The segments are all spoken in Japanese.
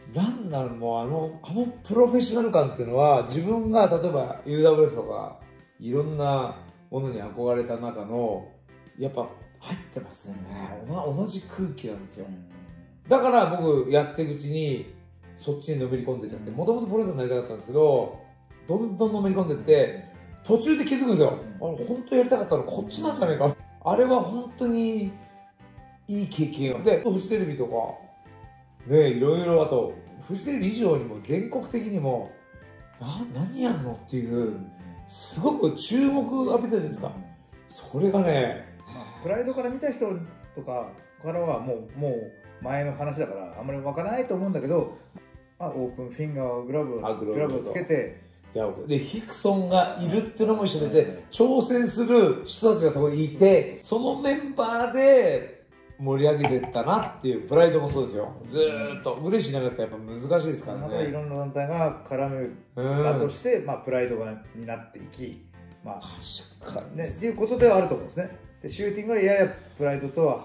なんだろう、もうあのプロフェッショナル感っていうのは、自分が例えば UWF とかいろんなものに憧れた中のやっぱ入ってますよね。同じ空気なんですよ。だから僕やっていくうちにそっちにのめり込んでちゃって、もともとプロレスになりたかったんですけど、どんどんのめり込んでって途中で気づくんですよ。本当やりたかったのこっちなんじゃないか。あれは本当にいい経験で、フジテレビとかね、いろいろ、あとフジテレビ以上にも全国的にも何やんのっていうすごく注目浴びたじゃないですか。それがね、 プライドから見た人とかからはもう前の話だからあんまり分からないと思うんだけど、オープンフィンガーグラブをつけて、 でヒクソンがいるっていうのも一緒で、挑戦する人たちがそこにいて、そのメンバーで盛り上げてったなっていうプライドもそうですよ。ずーっと嬉しいなかったらやっぱ難しいですからね。 またいろんな団体が絡むだとして、プライドになっていき、 確かにねっていうことではあると思うんですね。でシューティングはややプライドとは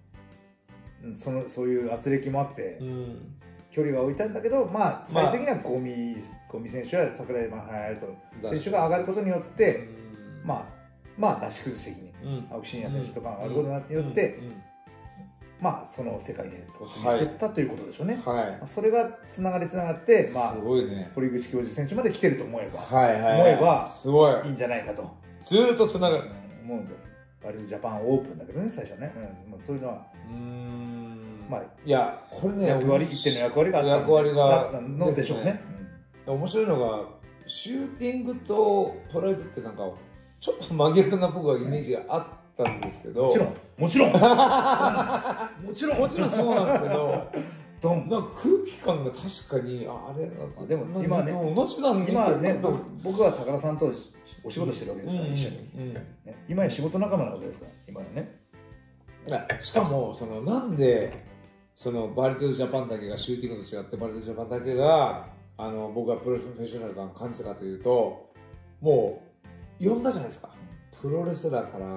そういう圧力もあって、距離は置いたんだけど、最終的にはゴミ選手や桜井隼人選手が上がることによって、出し崩し的に青木真也選手とかが上がることによって、その世界で突入していったということでしょうね。それがつながって、堀口教授選手まで来てると思えばすごいいいんじゃないかと。 ずーっとつながる。 思うんで、割とジャパンオープンだけどね、最初ね。そういうのは。 いや、これね、 一定の役割があったのでしょうね。 面白いのが、シューティングとプライドってなんか、ちょっと真逆な僕はイメージがあったんですけど。 もちろんそうなんですけど、なんか空気感が確かに、あれでも今ね、僕は高田さんとお仕事してるわけですから、一緒に。今や仕事仲間なわけですから、今やね。 しかも、なんで、バリトルジャパンだけがシューティングと違って、バリトルジャパンだけが、僕がプロフェッショナル感を感じたかというと、もう、呼んだじゃないですか。プロレスラーから、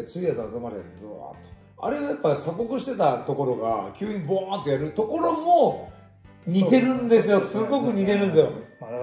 次は集まるやつ、うわーっと。あれがやっぱ鎖国してたところが、急にボーンってやるところも、似てるんですよ。すごく似てるんですよ。 だから、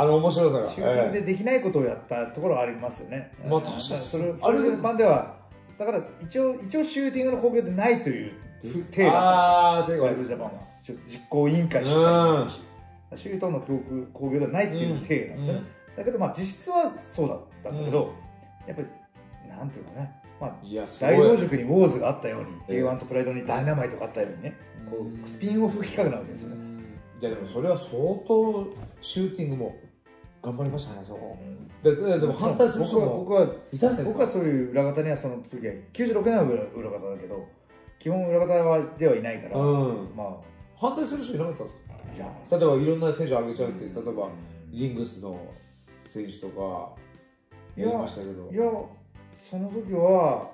面白さが。 シューティングでできないことをやったところはありますよね。 確かに。 それまでは、だから一応シューティングの興行でないという体だったんですよ。バリトルジャパンは。実行委員会主催シュートの興行ではないっていう体なんですよね。だけど実質はそうだったんだけど、やっぱりなんていうかね、大道塾にウォーズがあったように A1 とプライドにダイナマイトがあったようにね、スピンオフ企画なわけですよね。 いやでもそれは相当シューティングも頑張りましたね、そこ。でも反対する人も僕はそういう裏方にはその時は96年は裏方だけど、基本裏方ではいないから、 反対する人いなかったんですか？例えばいろんな選手を挙げちゃうって、例えばリングスの選手とかやりましたけど。 いや、その時は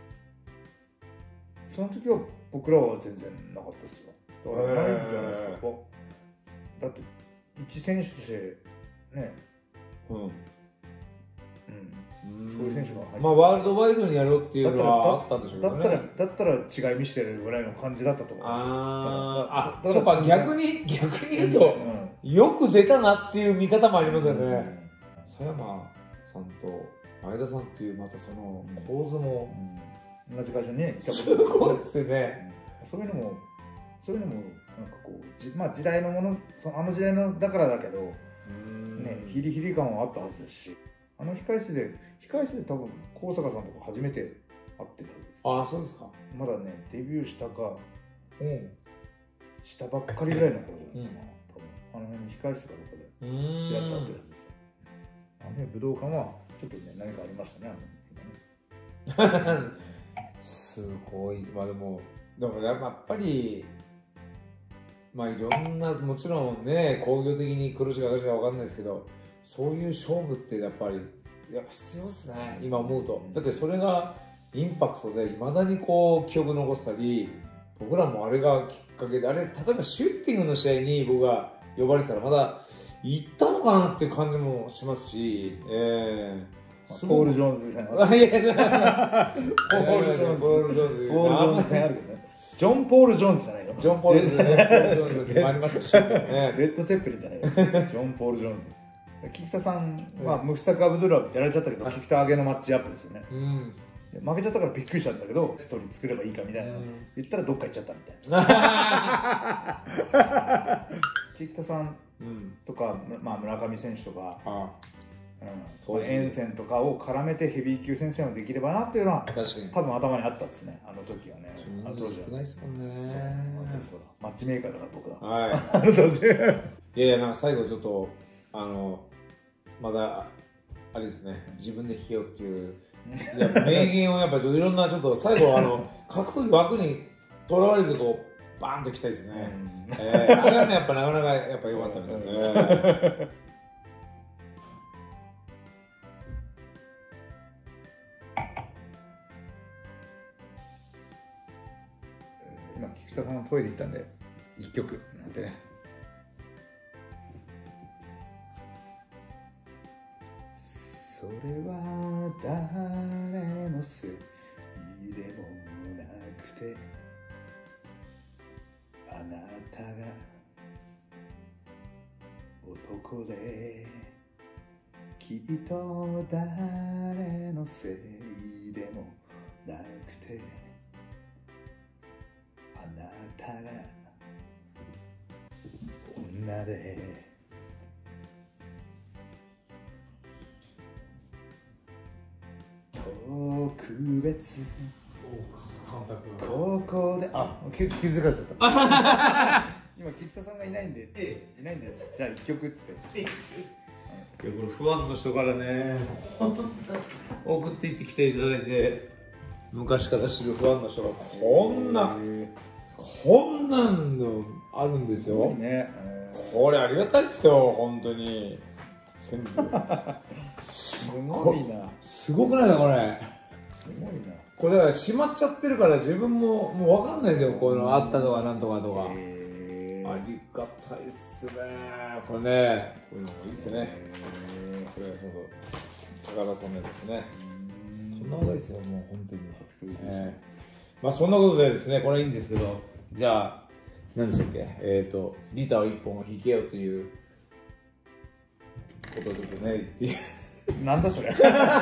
僕らは全然なかったですよ。だからないんじゃないですか。だって一選手としてね、そういう選手がワールドワイドにやろうっていうのはあったんでしょうけどね。 だったら違い見してるぐらいの感じだったと思います。そうか、逆に言うと、よく出たなっていう見方もありますよね。佐山さんと前田さんっていう、またその構図も同じ会社にね、 すごいですね。 そういうのもなんかこう時代のもの、あの時代のだからだけどね、ヒリヒリ感はあったはずですし、控室で多分高坂さんとか初めて会ってるはずです。 そうですか。 まだね、デビューしたかしたばっかりぐらいの頃だな、多分辺に控室かどこでちらっと会ってるはずですよ。武道館はちょっとね、何かありましたね。 すごい。でもやっぱりいろんな、もちろんね、工業的に黒字か赤字か分かんないですけど、そういう勝負ってやっぱ必要ですね、今思うと。だってそれがインパクトでいまだにこう記憶残したり、僕らもあれがきっかけで、例えばシューティングの試合に僕が呼ばれてたらまだ行ったのかなっていう感じもしますし、 ポール・ジョーンズ戦。 ポール・ジョーンズ戦あるけどね。 ジョン・ポール・ジョーンズじゃないよ。 ジョン・ポール・ジョーンズ決まりましたし、 レッド・セッペリンじゃないよ。ジョン・ポール・ジョーンズ。菊田さんはムフタク・アブドゥラやられちゃったけど、菊田上げのマッチアップですよね。負けちゃったからびっくりしたんだけど、ストーリー作ればいいかみたいな言ったらどっか行っちゃったみたいな。菊田さんとか、村上選手とかエンセンとかを絡めてヘビー級戦線をできればなっていうのは多分頭にあったんですね、あの時はね。 あの当時は少ないですもんね。 マッチメーカーだから僕だ。 はい。 あの当時。 いやいや、なんか最後ちょっとまだあれですね、自分で弾けよっていう名言をやっぱいろんなちょっと最後格闘技枠にとらわれずこうバーンときたいですね。あれはねやっぱなかなかやっぱ良かったみたいね。 今菊田さんのトイレ行ったんで一曲なんてね。それは誰のせいでもなくて、あなたが男できっと誰のせいでもなくて、あなたが女で特別ここで気づかれちゃった今菊田さんがいないんでじゃあ一曲っつって。 いやこれファンの人からね送っていってきていただいて、昔から知るファンの人がこんなんのあるんですよ。これありがたいですよ本当に。全部すごいな。 すごくないかこれ。 すごいな。 これだから閉まっちゃってるから自分もう分かんないですよ、こういうのあったとかなんとかとか。ありがたいっすねこれね。こういうのもいいっすね。これはちょっと高田さんのですね。こんなことですよもう本当に。まあそんなことでですね、これはいいんですけど、じゃあ何でしたっけ、ギターを一本弾けよということをちょっとね言ってなんだそれ。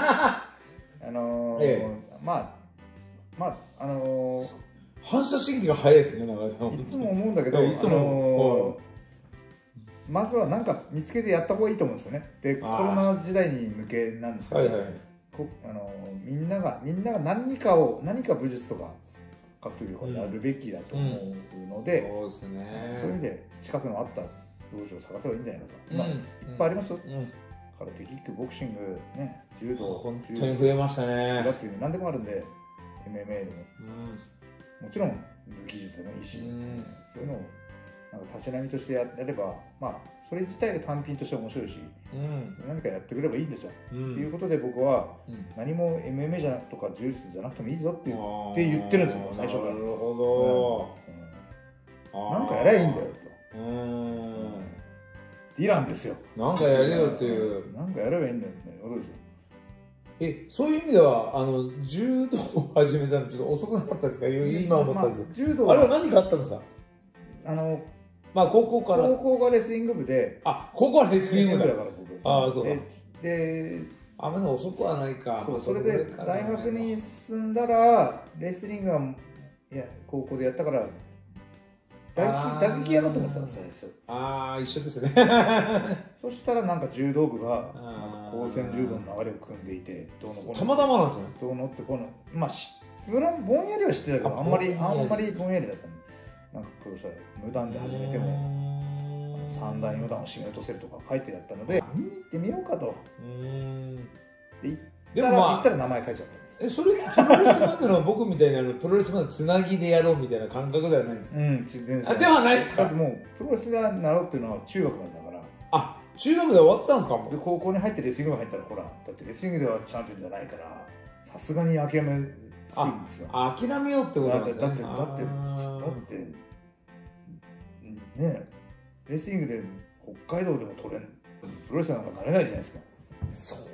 反射神経が早いですね、なんかいつも思うんだけど、いつもまずは何か見つけてやった方がいいと思うんですよね。でコロナ時代に向けなんですけど、みんなが何か武術とか格闘技とかやるべきだと思うので、そういう意味で近くのあった道場を探せばいいんじゃないかと。今いっぱいありますよ。空手、キック、ボクシング、柔道、 本当に増えましたね。 だって何でもあるんで、MMA でももちろん武器術でもいいし、そういうのをなんかたしなみとしてやれば、それ自体が単品として面白いし、何かやってくればいいんですよ。ということで僕は何も MMA じゃなくとか柔術じゃなくてもいいぞって言ってるんですよ、最初から。なるほど。なんかやりゃいいんだよと。ディランですよ。 なんかやれよっていう。 なんかやればいいんだよってことですよ。 そういう意味では柔道を始めたのちょっと遅くなかったですか？今思ったんですけど。あれは何かあったんですか？高校から。 高校がレスリング部で。 高校はレスリング部だから僕。 そうだ。 で、 でも遅くはないか。 それで大学に進んだらレスリングは高校でやったから。打撃やろうと思ってたんですよ、最初。 一緒ですね。 そしたらなんか柔道部が高専柔道の流れを組んでいて、 たまたまなんですね。 どうのってこのぼんやりは知ってたけど、あんまりぼんやりだったんで、なんか黒さ無断で始めても3段4段を締め落とせるとか書いてあったので、見に行ってみようかと。で行ったら名前書いちゃったんです。 それプロレスまでの僕みたいなプロレスまでつなぎでやろうみたいな感覚ではないんですか？ではないですか？ だってもうプロレスが習うっていうのは中学なんだから。 中学で終わってたんですか？ で高校に入ってレスリング部入ったら、ほらだってレスリングではチャンピオンじゃないから、さすがに諦めつくんですよ。 諦めようってことなんですね。 だってね、レスリングで北海道でも取れん、プロレスなんかなれないじゃないですか。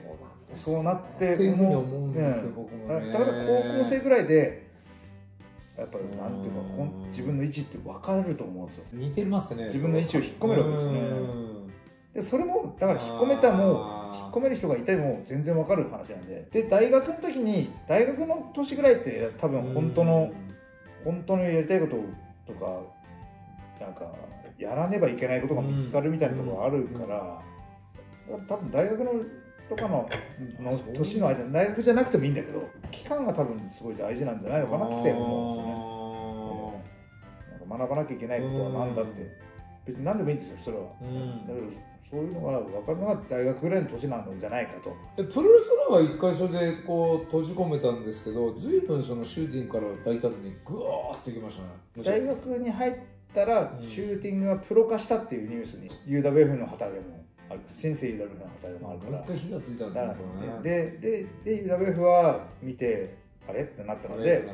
そうなって思うんですよ、僕もね。だから高校生ぐらいでやっぱりなんていうか自分の位置って分かると思うんですよ。 似てますね。 自分の位置を引っ込めるわけですね。でそれもだから引っ込めたも引っ込める人がいても全然分かる話なんで、大学の時に大学の年ぐらいって多分本当のやりたいこととかなんかやらねばいけないことが見つかるみたいなところがあるから、多分大学のとかの年の間、大学じゃなくてもいいんだけど期間が多分すごい大事なんじゃないのかなって思うんですよね。なんか学ばなきゃいけないことは何だって別に何でもいいんですよそれは。だけどそういうのが分かるのが大学ぐらいの年なのじゃないかと。 プロレスラーは一回それでこう閉じ込めたんですけど、随分そのシューティングから大胆にグワーっていきましたね。 大学に入ったらシューティングがプロ化したっていうニュースに UWF の旗でもある、先生 UWF の旗でもあるから、 一回火がついたんですよね。で UWF は見てあれってなったので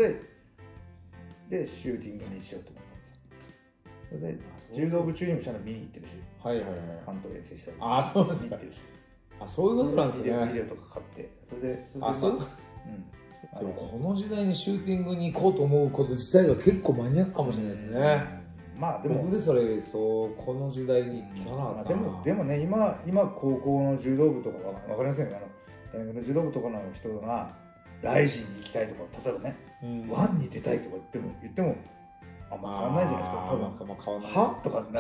でシューティングにしようと思ったんですよ。それで柔道部中にもちゃんと見に行ってるし、関東遠征したり、 そうですか。そういうことなんですね。 ビデオとか買って、それででもこの時代にシューティングに行こうと思うこと自体が結構マニアックかもしれないですね。 まあでも僕でそれこの時代に行かなかったな。 でもね今高校の柔道部とかわかりませんよ。大学の柔道部とかの人がライジンに行きたいとか例えばね、ワンに出たいとか言ってもあんま変わんないじゃないですか。多分はとかにな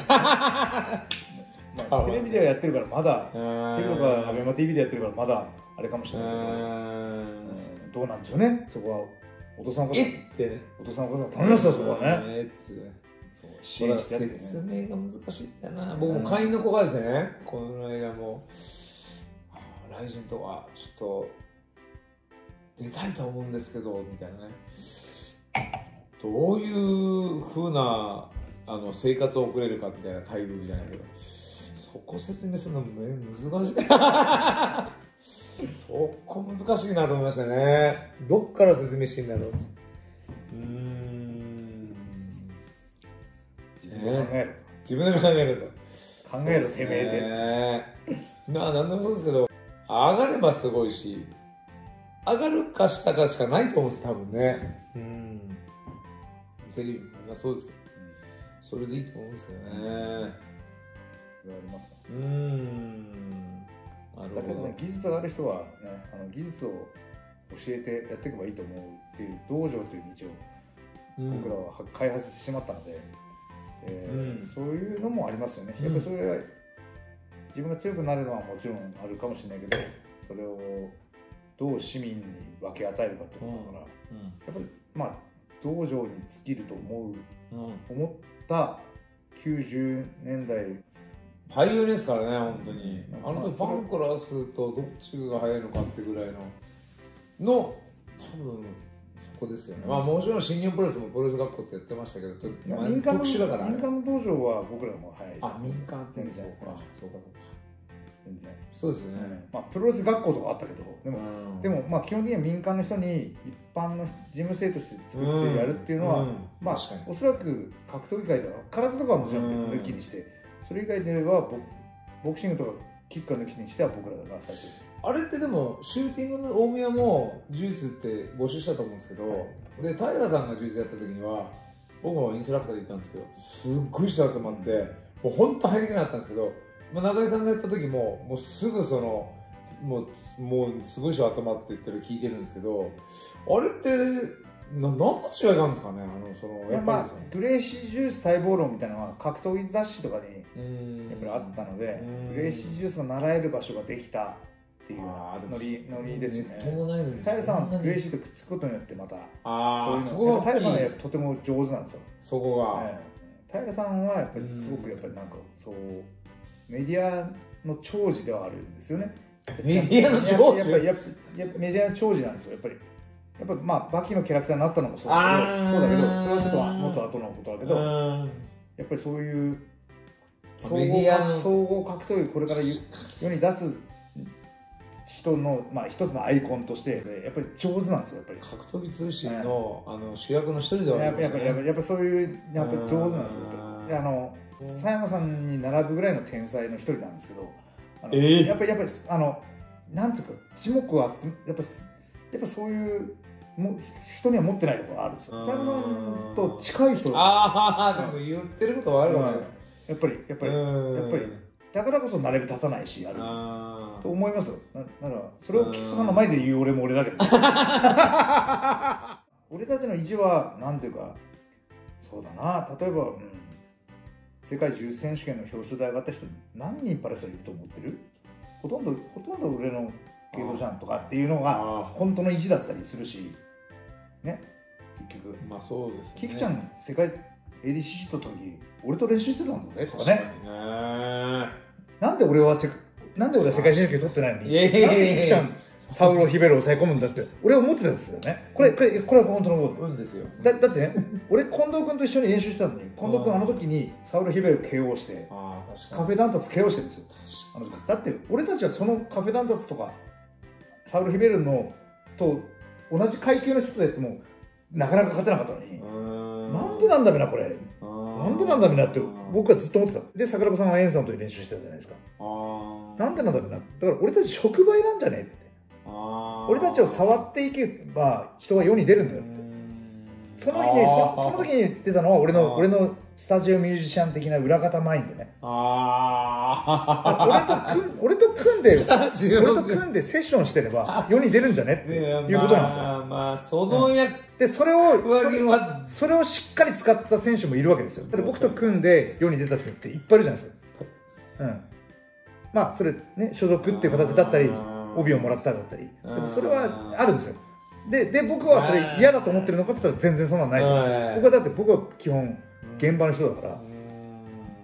ってテレビではやってるからまだテレビとかアベマ TV でやってるからまだあれかもしれないけど、どうなんでしょうね。そこはお父さんお母さんお父さんお母さん頼みますよそこはね。 説明が難しいんだな。僕も会員の子がですね、この間もライジンとかちょっと出たいと思うんですけどみたいなね、どういうふうな生活を送れるかみたいな待遇じゃないけど、そこ説明するの難しいそこ難しいなと思いましたね。どっから説明していいんだろう。自分で考えると考えるてめえで何でもそうですけど、上がればすごいし上がるか下かしかないと思うんです多分ね。テレビもそうですけど、それでいいと思うんですけどね。 言われますか。だけどね、技術がある人は、ね、技術を教えてやっていけばいいと思うっていう道場という道を僕らは開発してしまったので、そういうのもありますよね。やっぱりそれは自分が強くなるのはもちろんあるかもしれないけど、それをどう市民に分け与えるかってことだから、やっぱりまあ道場に尽きると思った90年代パイオニアですからね、本当に。あの時ファンクラスとどっちが速いのかってぐらいの多分そこですよね。まあもちろん新日本プロレスもプロレス学校ってやってましたけど、 民間の道場は僕らも速いです。 民間ってそうか全然そうですよね。 まあプロレス学校とかあったけど、でもまあ基本的には民間の人に一般の事務生として作ってやるっていうのは、まあおそらく格闘技界では空手とかはもちろん抜きにして、それ以外ではボクシングとかキックを抜きにしては僕らが最初。 あれってでもシューティングの大宮も柔術って募集したと思うんですけど、で平さんが柔術やった時には僕もインストラクターで行ったんですけど、すっごい人集まってもう本当入りきれなかったんですけど、中井さんがやった時ももうすぐそのもうすごい人集まって言ってる聞いてるんですけど、あれって何の違いがあるんですかね。 やっぱりグレイシージュース待望論みたいなのは格闘技雑誌とかにやっぱりあったので、グレイシージュースが習える場所ができたっていうノリですよね。平さんはグレイシーとくっつくことによってまたそういうの、平さんはとても上手なんですよ。 そこが平さんはやっぱりすごくやっぱりなんかそうメディアの長寿ではあるんですよね。 メディアの長寿、 やっぱメディアの長寿なんですよ。やっぱまあバキのキャラクターになったのもそうだけど、それはちょっともっと後のことだけど、やっぱりそういう総合格闘技これから世に出す人のまあ一つのアイコンとしてやっぱり上手なんですよ。やっぱり格闘技通信の主役の一人ではありますね。 やっぱそういうやっぱり上手なんですよ。佐山さんに並ぶぐらいの天才の一人なんですけど、やっぱりなんとか一目をやっぱそういう人には持ってないところがあるんですよ。佐山さんと近い人、 ああ、でも言ってることはあるわね。 やっぱりだからこそ並び立たないし、あると思いますよ。だからそれを菊池さんの前で言う俺も俺だけど俺たちの意地はなんていうか、そうだな、例えば、世界柔術選手権の表彰台上がった人何人パレスにいると思ってる？ほとんど俺のゲートじゃんとかっていうのが本当の意地だったりするしね。結局まあそうですね。 キクちゃん世界 ADCC 取った時俺と練習してたんだぜとかね。なんで俺は世界選手権取ってないのに、なんでキクちゃんサウロ・ヒベルを抑え込むんだって俺は思ってたんですよね。これは本当のことですよ。だってね、俺近藤君と一緒に練習してたのに、近藤君あの時にサウロ・ヒベル KO してカフェダンタツ KO してるんですよ。だって俺たちはそのカフェダンタツとかサウロ・ヒベルのと同じ階級の人でやってもなかなか勝てなかったのに、なんでなんだべなこれ、なんでなんだべなって僕はずっと思ってた。で桜庭さんはエンさんと練習してたじゃないですか。なんでなんだべな、だから俺たち触媒なんじゃねえって、俺たちを触っていけば人が世に出るんだよって。その時に言ってたのは俺のスタジオミュージシャン的な裏方マインドね。俺と組んでセッションしてれば世に出るんじゃねっていうことなんですよ。 まあそのでそれをしっかり使った選手もいるわけですよ。だって僕と組んで世に出た人っていっぱいいるじゃないですか。まあそれね、所属っていう形だったり帯をもらっただったり、でもそれはあるんですよ。で僕はそれ嫌だと思ってるのかって言ったら全然そんなのないじゃないですか。僕は基本現場の人だから、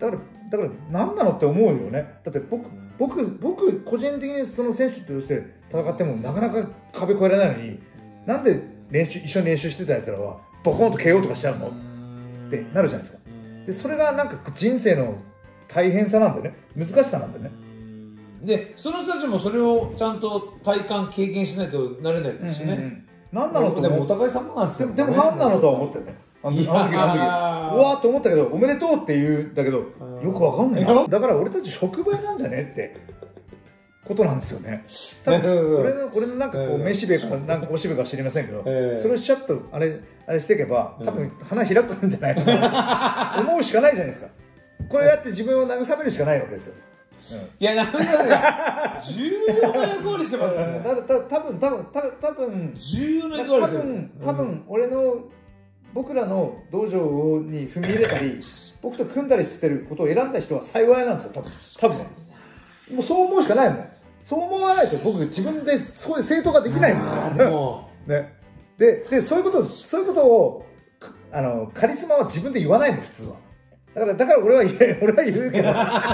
だから何なのって思うよね。だって僕個人的にその選手として戦ってもなかなか壁越えられないのに、なんで一緒に練習してたやつらはボコンと KO とかしちゃうのってなるじゃないですか。でそれがなんか人生の大変さなんだよね、難しさなんだよね。 でその人たちもそれをちゃんと体感経験しないとなれないですしね。 何なのとでもお互い様なんですよ。 でも何なのとは思ったよね。あの時うわーって思ったけど、おめでとうって言うんだけどよくわかんないな。だから俺たち触媒なんじゃねってことなんですよね。多分俺のなんかこうめしべかなんかおしべか知りませんけど、それをしちゃっとあれしていけば多分花開くんじゃないかな思うしかないじゃないですか。これやって自分を慰めるしかないわけですよ。 いや、なんか重要な役割してますよね。 多分重要な役割してる。 多分僕らの道場に踏み入れたり僕と組んだりしてることを選んだ人は幸いなんですよ。多分もうそう思うしかないもん。そう思わないと僕自分でそういう正当ができないもん。でもね、でそういうことをカリスマは自分で言わないの普通は。だから俺は言うけど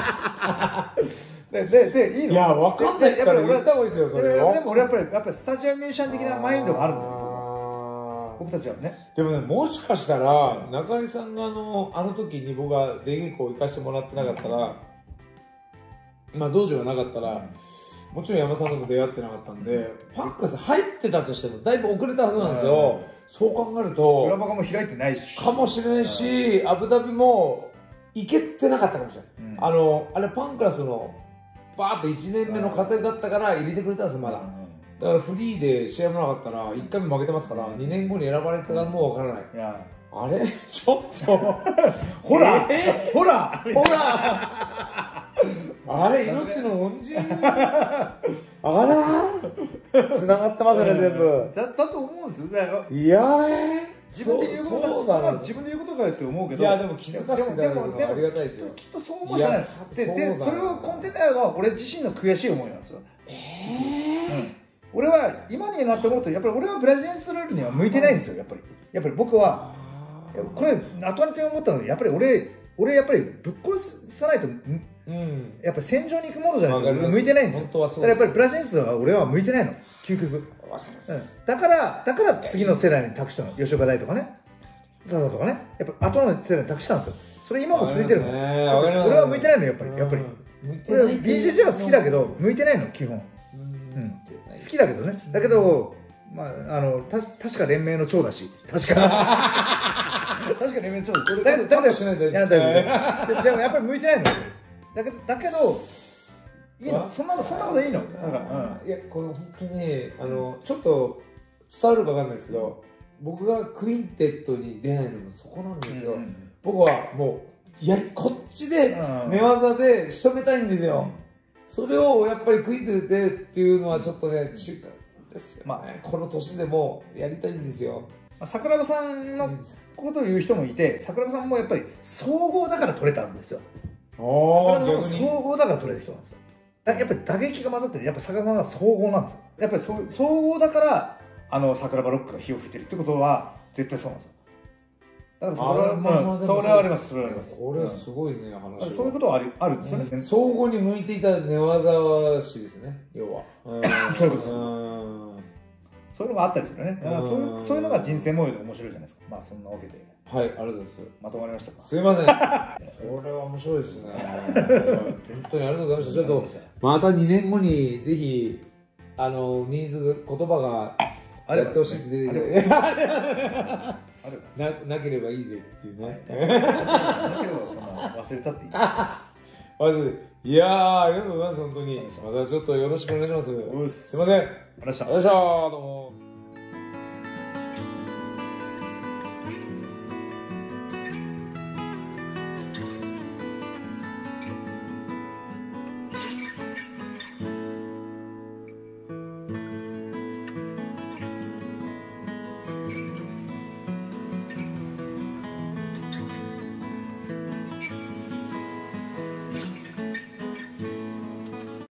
でいいの。 いや分かんないですから言った方がいいですよそれを。 でも俺やっぱりスタジアムミュージシャン的なマインドがあるんだよ僕たちはね。 でもね、もしかしたら中井さんがあの時に僕が出稽古を行かしてもらってなかったら、まあ道場がなかったらもちろん山さんとも出会ってなかったんで、パッカス入ってたとしてもだいぶ遅れたはずなんですよ。そう考えると裏バカも開いてないしかもしれないし、アブダビも行けてなかったかもしれない。あれパンクラスのバーッと1年目の活躍だったから入れてくれたんですよまだ。だからフリーで試合もなかったら1回目負けてますから2年後に選ばれたらもう分からない。あれちょっとほらあれ命の恩人あらつながってますね全部。 だと思うんですよ。 いや自分で言うことかよって思うけど、 いやでも気づかせていただくのはありがたいですよ。 きっとそう思うじゃないでそれを根底にあるのは俺自身の悔しい思いなんですよ。俺は今になって思うとやっぱり俺はブラジリアンスルールには向いてないんですよ。やっぱり僕はこれ後々思ったのでやっぱり俺やっぱりぶっ殺さないとやっぱり戦場に行くものじゃないと向いてないんですよ。だからやっぱりブラジリアンスは俺は向いてないの究極。だから次の世代に託したの。吉岡大とかね笹とかね、やっぱ後の世代に託したんですよ。それ今も続いてるの。俺は向いてないのやっぱり。俺は BJJ は好きだけど向いてないの基本。好きだけどね。だけどまあ確か連盟の長だし確か連盟の長だけどでもやっぱり向いてないの。だけどいいの、そんなこといいの。 いやこれ本当にちょっと伝わるかわかんないですけど、僕がクインテットに出ないのもそこなんですよ。僕はもうこっちで寝技で仕留めたいんですよ。それをやっぱりクインテットでっていうのはちょっとね違うんですよ、ね。この年でもやりたいんですよ。 桜庭さんのことを言う人もいて、桜庭さんもやっぱり総合だから取れたんですよ。桜庭さんも総合だから取れる人なんですよ。やっぱり打撃が混ざってる、やっぱ桜庭は総合なんですよ。やっぱり総合だから桜庭ロックが火を吹いてるってことは絶対そうなんですよ。だからそれはあります。それはあります。 これすごいね、話。 そういうことはあるんですよね。 総合に向いていた寝技師ですね、要は。 そういうこと。そういうのがあったりするよね。そういうのが人生模様で面白いじゃないですか。まあそんなわけで。 はい、ありがとうございます。 まとまりましたか。 すいません。これは面白いですね。本当にありがとうございました。ちょっとまた2年後にぜひニーズ言葉がやってほしいって出てきて。なければいいぜっていうね。なければ忘れたっていい。 いやー、ありがとうございます、本当に。またちょっとよろしくお願いします。すいません。 ありがとうございました。 どうも。